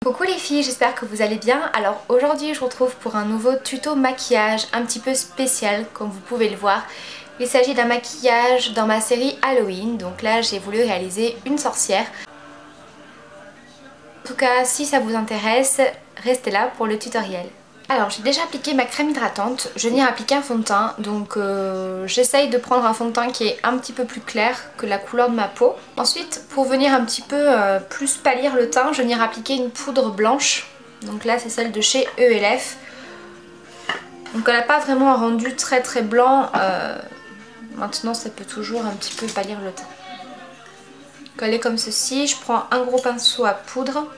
Coucou les filles, j'espère que vous allez bien. Alors aujourd'hui je vous retrouve pour un nouveau tuto maquillage un petit peu spécial comme vous pouvez le voir. Il s'agit d'un maquillage dans ma série Halloween, donc là j'ai voulu réaliser une sorcière. En tout cas si ça vous intéresse, restez là pour le tutoriel. Alors j'ai déjà appliqué ma crème hydratante, je vais venir appliquer un fond de teint, donc j'essaye de prendre un fond de teint qui est un petit peu plus clair que la couleur de ma peau. Ensuite pour venir un petit peu plus pâlir le teint, je vais venir appliquer une poudre blanche, donc là c'est celle de chez ELF. Donc elle n'a pas vraiment un rendu très blanc, maintenant ça peut toujours un petit peu pâlir le teint. Donc elle est comme ceci, je prends un gros pinceau à poudre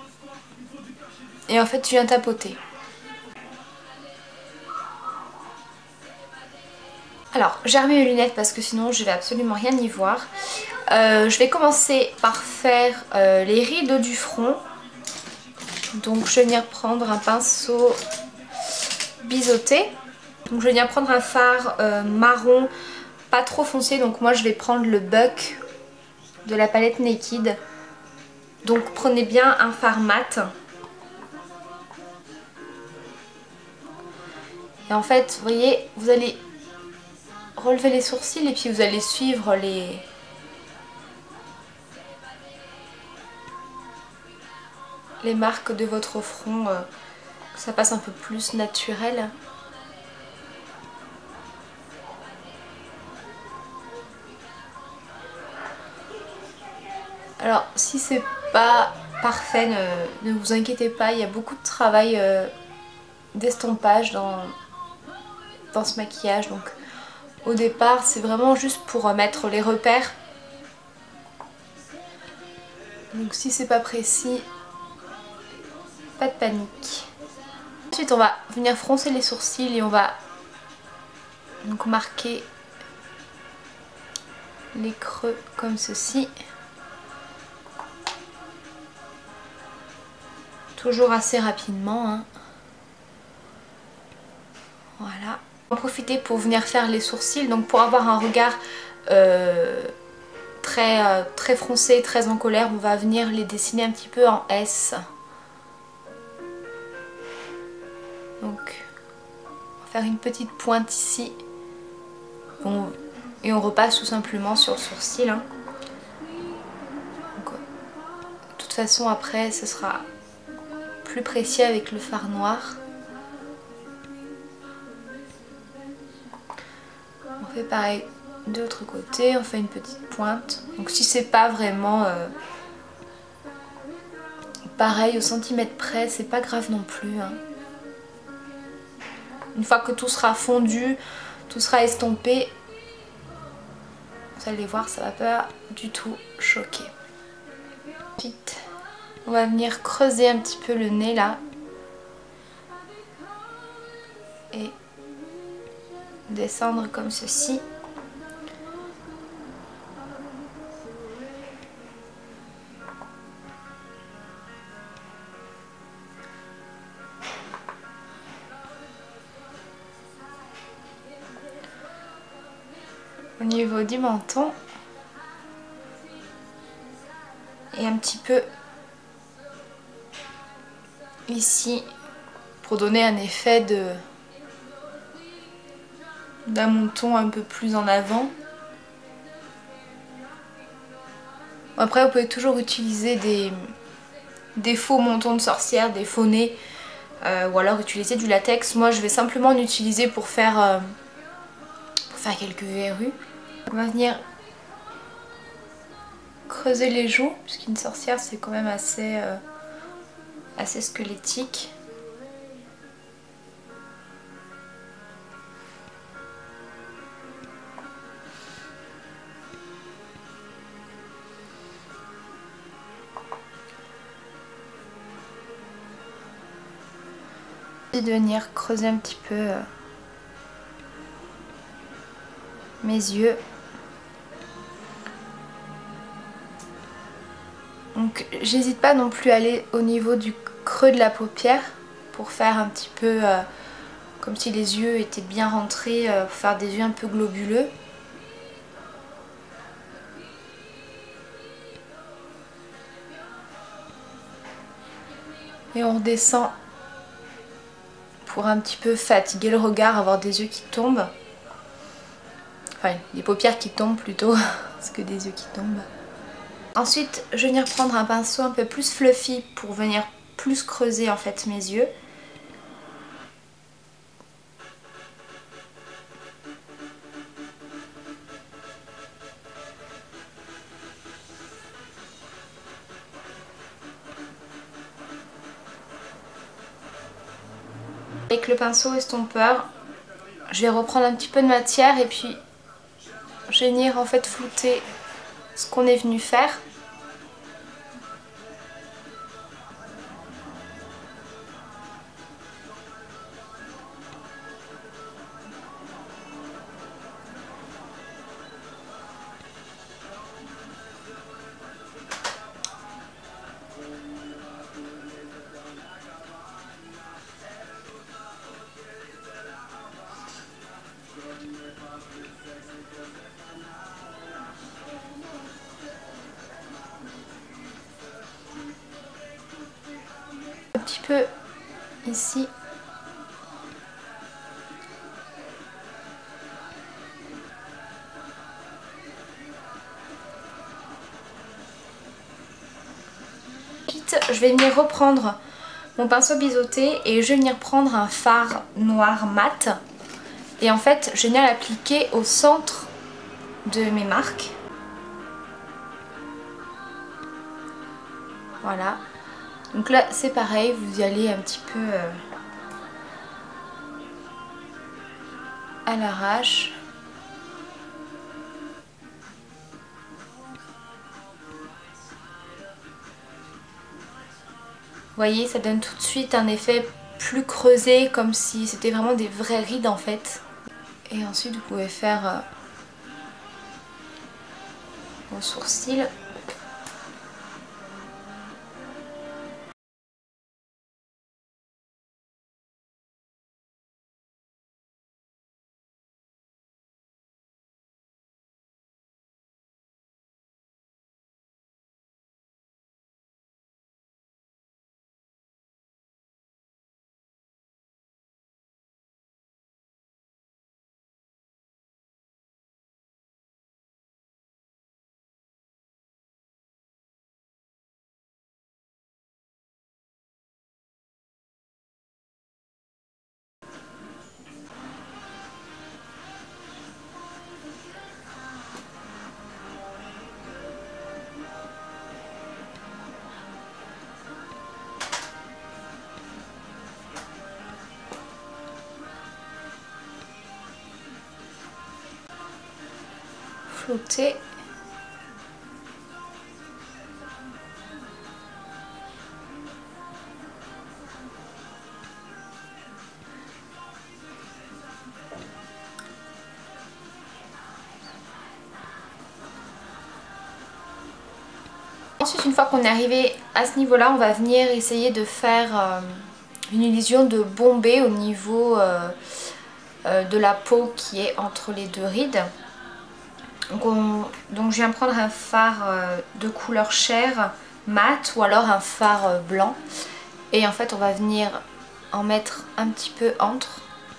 et en fait je viens tapoter. Alors j'ai remis mes lunettes parce que sinon je vais absolument rien y voir. Je vais commencer par faire les rides du front. Donc je vais venir prendre un pinceau biseauté. Donc je vais venir prendre un fard marron pas trop foncé. Donc moi je vais prendre le Buck de la palette Naked. Donc prenez bien un fard mat. Et en fait vous voyez, vous allez relever les sourcils et puis vous allez suivre les marques de votre front, que ça passe un peu plus naturel. Alors si c'est pas parfait, ne vous inquiétez pas, il y a beaucoup de travail d'estompage dans ce maquillage. Donc au départ c'est vraiment juste pour mettre les repères. Donc si c'est pas précis, pas de panique. Ensuite on va venir froncer les sourcils et on va donc marquer les creux comme ceci. Toujours assez rapidement, hein. Voilà. On va en profiter pour venir faire les sourcils, donc pour avoir un regard très froncé, très en colère, on va venir les dessiner un petit peu en S. Donc on va faire une petite pointe ici. Et on repasse tout simplement sur le sourcil, hein. Donc, de toute façon après ce sera plus précis avec le fard noir. On fait pareil de l'autre côté, on fait une petite pointe. Donc si c'est pas vraiment pareil au centimètre près, c'est pas grave non plus, hein. Une fois que tout sera fondu, tout sera estompé, vous allez voir, ça va pas du tout choquer. Ensuite, on va venir creuser un petit peu le nez là. Et descendre comme ceci. Au niveau du menton. Et un petit peu ici pour donner un effet d'un menton un peu plus en avant. Après vous pouvez toujours utiliser des faux mentons de sorcière, des faux nez, ou alors utiliser du latex. Moi je vais simplement en utiliser pour faire quelques verrues. On va venir creuser les joues, puisqu'une sorcière c'est quand même assez squelettique. Et de venir creuser un petit peu mes yeux. Donc j'hésite pas non plus à aller au niveau du creux de la paupière pour faire un petit peu comme si les yeux étaient bien rentrés, pour faire des yeux un peu globuleux. Et on redescend pour un petit peu fatiguer le regard, avoir des yeux qui tombent. Enfin, les paupières qui tombent plutôt, parce que des yeux qui tombent. Ensuite, je vais venir prendre un pinceau un peu plus fluffy pour venir plus creuser en fait mes yeux. Avec le pinceau estompeur, je vais reprendre un petit peu de matière et puis je vais venir en fait flouter ce qu'on est venu faire. Un petit peu ici. Ensuite, je vais venir reprendre mon pinceau biseauté et je vais venir prendre un fard noir mat. Et en fait, je vais venir l'appliquer au centre de mes marques. Voilà. Donc là, c'est pareil, vous y allez un petit peu à l'arrache. Vous voyez, ça donne tout de suite un effet plus creusé, comme si c'était vraiment des vraies rides en fait. Et ensuite, vous pouvez faire vos sourcils. Flouter. Ensuite, une fois qu'on est arrivé à ce niveau-là, on va venir essayer de faire une illusion de bombée au niveau de la peau qui est entre les deux rides. Donc je viens prendre un fard de couleur chair mat ou alors un fard blanc. Et en fait, on va venir en mettre un petit peu entre.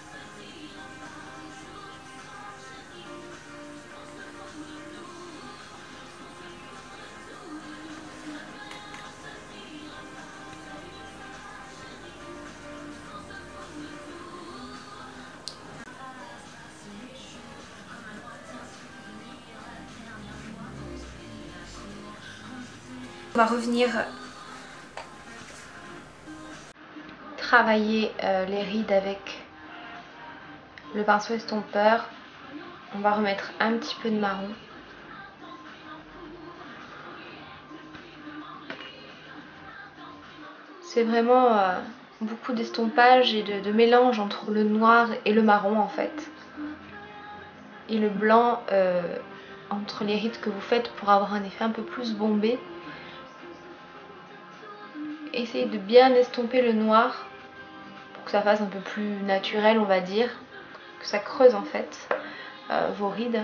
On va revenir travailler les rides avec le pinceau estompeur. On va remettre un petit peu de marron. C'est vraiment beaucoup d'estompage et de mélange entre le noir et le marron en fait. Et le blanc entre les rides que vous faites pour avoir un effet un peu plus bombé. Essayez de bien estomper le noir pour que ça fasse un peu plus naturel on va dire. Que ça creuse en fait vos rides.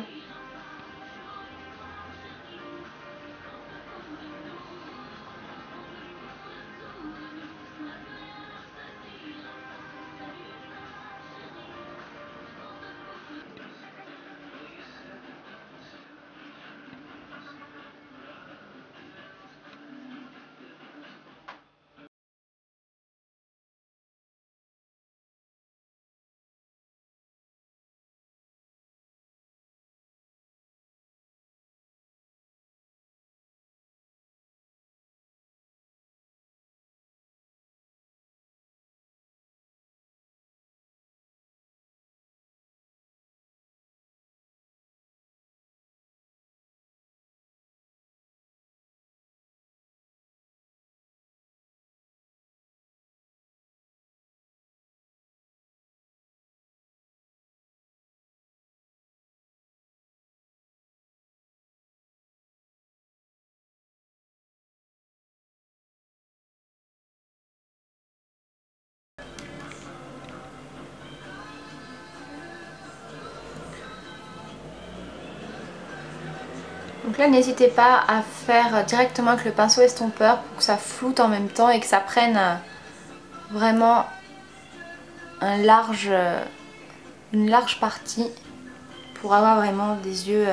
Donc là n'hésitez pas à faire directement avec le pinceau estompeur pour que ça floute en même temps et que ça prenne vraiment une large partie pour avoir vraiment des yeux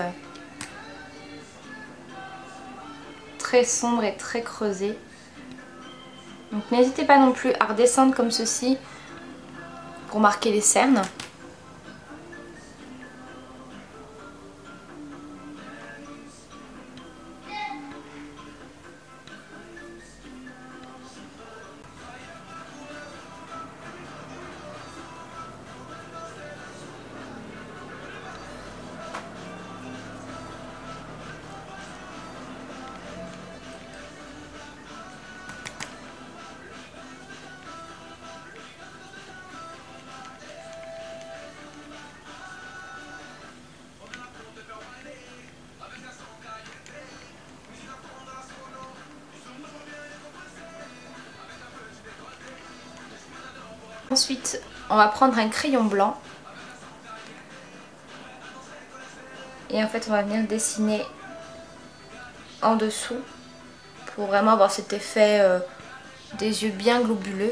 très sombres et très creusés. Donc n'hésitez pas non plus à redescendre comme ceci pour marquer les cernes. Ensuite, on va prendre un crayon blanc et en fait on va venir dessiner en dessous pour vraiment avoir cet effet des yeux bien globuleux.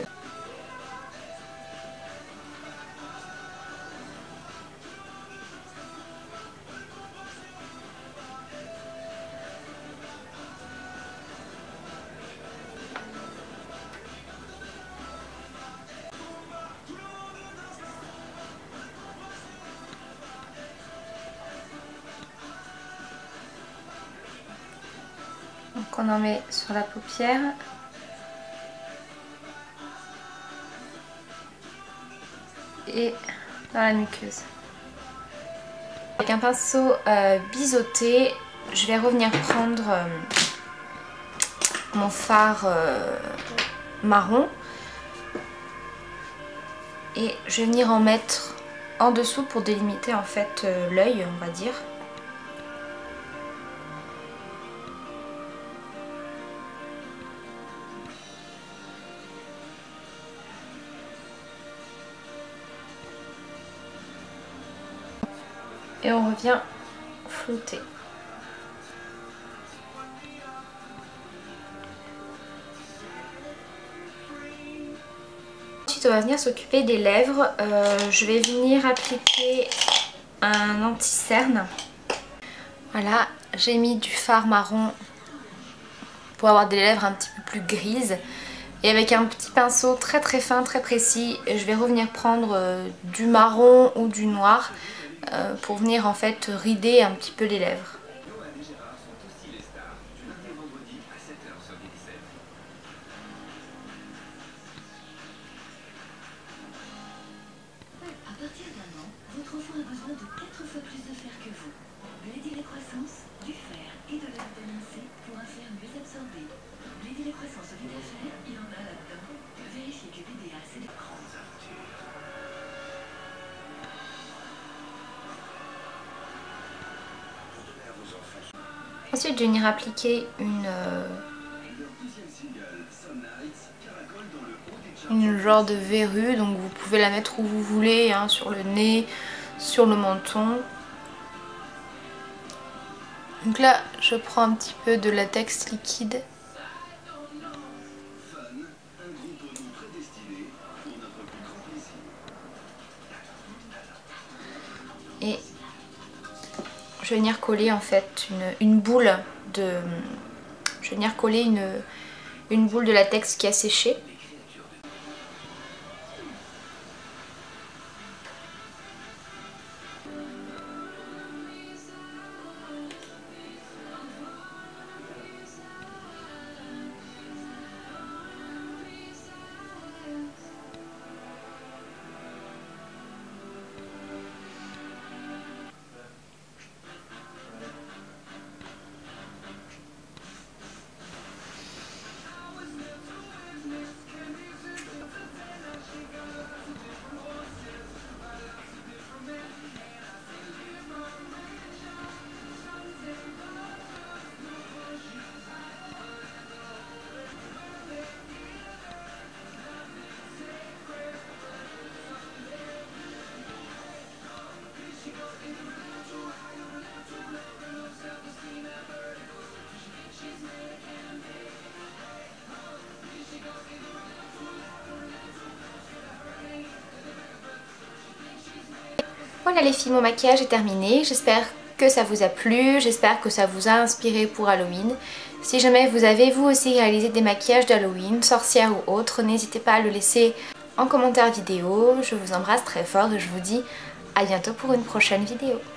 Donc on en met sur la paupière. Et dans la muqueuse. Avec un pinceau biseauté, je vais revenir prendre mon fard marron. Et je vais venir en mettre en dessous pour délimiter en fait l'œil, on va dire. Et on revient flouter. Ensuite on va venir s'occuper des lèvres. Je vais venir appliquer un anti-cerne. Voilà, j'ai mis du fard marron pour avoir des lèvres un petit peu plus grises. Et avec un petit pinceau très très fin, très précis, je vais revenir prendre du marron ou du noir pour venir en fait rider un petit peu les lèvres. À partir d'un an, votre enfant a besoin de 4 fois plus de fer que vous. Blaidy les croissances, du fer et de la vitamine C pour un fer mieux absorbé. Blaidy les croissances au vide fer, il en a là-dedans. Vérifiez que BDA c'est des grandes aventures. Ensuite, je vais venir appliquer une genre de verrue, donc vous pouvez la mettre où vous voulez, hein, sur le nez, sur le menton. Donc là, je prends un petit peu de latex liquide. Et je vais venir coller en fait une boule de... Je vais venir coller une boule de latex qui a séché. Voilà les filles, mon maquillage est terminé. J'espère que ça vous a plu, j'espère que ça vous a inspiré pour Halloween. Si jamais vous avez vous aussi réalisé des maquillages d'Halloween, sorcière ou autre, n'hésitez pas à le laisser en commentaire vidéo. Je vous embrasse très fort et je vous dis à bientôt pour une prochaine vidéo.